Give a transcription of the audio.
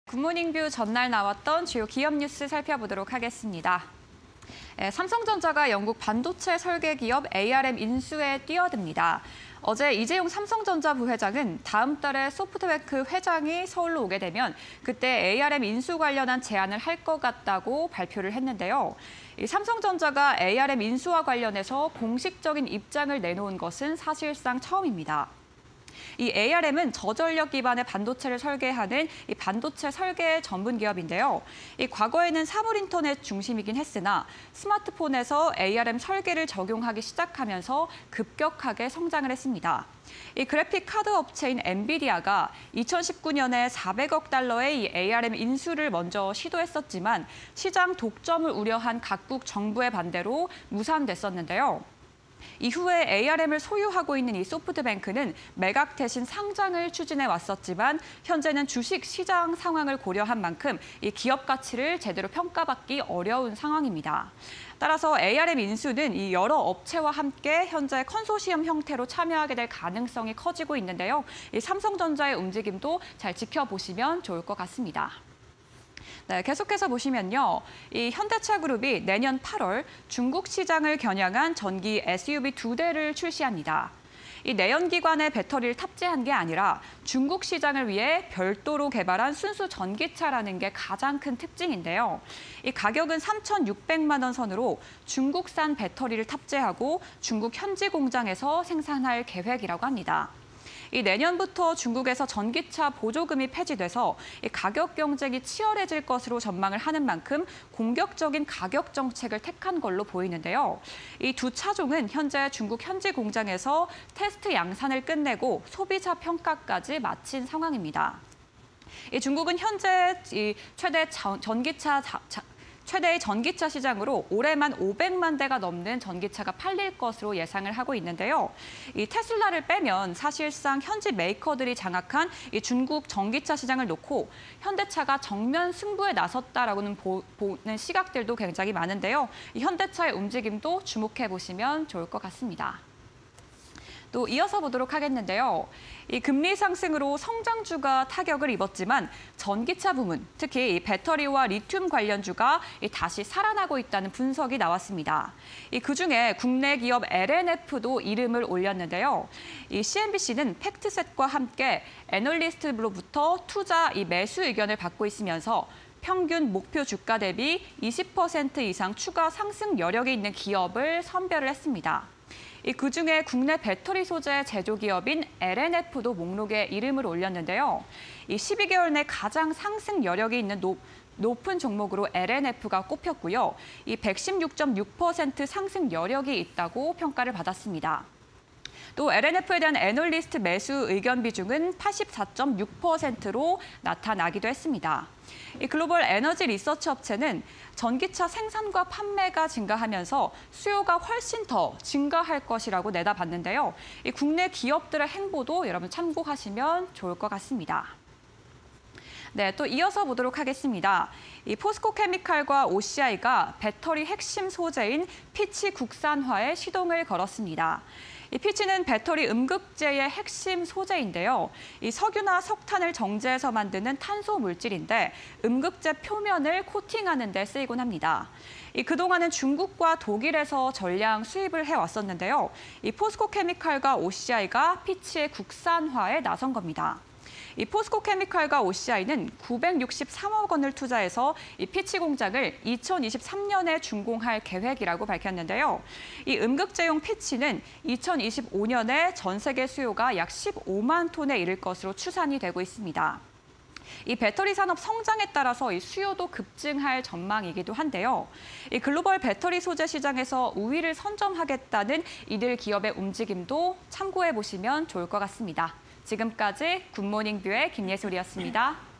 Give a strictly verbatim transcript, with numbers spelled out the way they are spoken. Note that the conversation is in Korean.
굿모닝 뷰 전날 나왔던 주요 기업 뉴스 살펴보도록 하겠습니다. 예, 삼성전자가 영국 반도체 설계 기업 에이알엠 인수에 뛰어듭니다. 어제 이재용 삼성전자 부회장은 다음 달에 소프트뱅크 회장이 서울로 오게 되면 그때 에이알엠 인수 관련한 제안을 할 것 같다고 발표를 했는데요. 이 삼성전자가 에이알엠 인수와 관련해서 공식적인 입장을 내놓은 것은 사실상 처음입니다. 이 에이알엠은 저전력 기반의 반도체를 설계하는 이 반도체 설계 전문 기업인데요. 이 과거에는 사물 인터넷 중심이긴 했으나 스마트폰에서 에이알엠 설계를 적용하기 시작하면서 급격하게 성장을 했습니다. 이 그래픽 카드 업체인 엔비디아가 이천십구 년에 사백억 달러의 이 에이알엠 인수를 먼저 시도했었지만 시장 독점을 우려한 각국 정부의 반대로 무산됐었는데요. 이후에 에이알엠을 소유하고 있는 이 소프트뱅크는 매각 대신 상장을 추진해 왔었지만 현재는 주식 시장 상황을 고려한 만큼 이 기업 가치를 제대로 평가받기 어려운 상황입니다. 따라서 에이알엠 인수는 이 여러 업체와 함께 현재 컨소시엄 형태로 참여하게 될 가능성이 커지고 있는데요. 이 삼성전자의 움직임도 잘 지켜보시면 좋을 것 같습니다. 네, 계속해서 보시면요. 이 현대차그룹이 내년 팔월 중국 시장을 겨냥한 전기 에스유브이 두 대를 출시합니다. 이 내연기관에 배터리를 탑재한 게 아니라 중국 시장을 위해 별도로 개발한 순수 전기차라는 게 가장 큰 특징인데요. 이 가격은 삼천육백만 원 선으로 중국산 배터리를 탑재하고 중국 현지 공장에서 생산할 계획이라고 합니다. 이 내년부터 중국에서 전기차 보조금이 폐지돼서 이 가격 경쟁이 치열해질 것으로 전망을 하는 만큼 공격적인 가격 정책을 택한 걸로 보이는데요. 이 두 차종은 현재 중국 현지 공장에서 테스트 양산을 끝내고 소비자 평가까지 마친 상황입니다. 이 중국은 현재 이 최대 전기차 자, 자, 최대의 전기차 시장으로 올해만 오백만 대가 넘는 전기차가 팔릴 것으로 예상을 하고 있는데요. 이 테슬라를 빼면 사실상 현지 메이커들이 장악한 이 중국 전기차 시장을 놓고 현대차가 정면 승부에 나섰다라고는 보, 보는 시각들도 굉장히 많은데요. 이 현대차의 움직임도 주목해 보시면 좋을 것 같습니다. 또 이어서 보도록 하겠는데요. 이 금리 상승으로 성장주가 타격을 입었지만 전기차 부문, 특히 이 배터리와 리튬 관련주가 다시 살아나고 있다는 분석이 나왔습니다. 이 그중에 국내 기업 엘엔에프도 이름을 올렸는데요. 이 씨엔비씨는 팩트셋과 함께 애널리스트로부터 투자 이 매수 의견을 받고 있으면서 평균 목표 주가 대비 이십 퍼센트 이상 추가 상승 여력이 있는 기업을 선별을 했습니다. 이 그중에 국내 배터리 소재 제조기업인 엘엔에프도 목록에 이름을 올렸는데요. 이 십이 개월 내 가장 상승 여력이 있는 높, 높은 종목으로 엘엔에프가 꼽혔고요. 이 백십육 점 육 퍼센트 상승 여력이 있다고 평가를 받았습니다. 또 엘엔에프에 대한 애널리스트 매수 의견 비중은 팔십사 점 육 퍼센트로 나타나기도 했습니다. 이 글로벌 에너지 리서치 업체는 전기차 생산과 판매가 증가하면서 수요가 훨씬 더 증가할 것이라고 내다봤는데요. 이 국내 기업들의 행보도 여러분 참고하시면 좋을 것 같습니다. 네, 또 이어서 보도록 하겠습니다. 이 포스코 케미칼과 오씨아이가 배터리 핵심 소재인 피치 국산화에 시동을 걸었습니다. 이 피치는 배터리 음극재의 핵심 소재인데요. 이 석유나 석탄을 정제해서 만드는 탄소 물질인데 음극재 표면을 코팅하는 데 쓰이곤 합니다. 이 그동안은 중국과 독일에서 전량 수입을 해왔었는데요. 이 포스코 케미칼과 오씨아이가 피치의 국산화에 나선 겁니다. 이 포스코 케미칼과 오씨아이는 구백육십삼억 원을 투자해서 이 피치 공장을 이천이십삼 년에 준공할 계획이라고 밝혔는데요. 이 음극재용 피치는 이천이십오 년에 전 세계 수요가 약 십오만 톤에 이를 것으로 추산이 되고 있습니다. 이 배터리 산업 성장에 따라서 이 수요도 급증할 전망이기도 한데요. 이 글로벌 배터리 소재 시장에서 우위를 선점하겠다는 이들 기업의 움직임도 참고해 보시면 좋을 것 같습니다. 지금까지 굿모닝 뷰의 김예솔이었습니다.